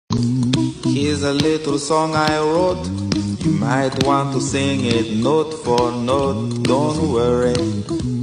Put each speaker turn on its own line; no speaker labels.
Here's a little song I wrote. You might want to sing it note for note. Don't worry,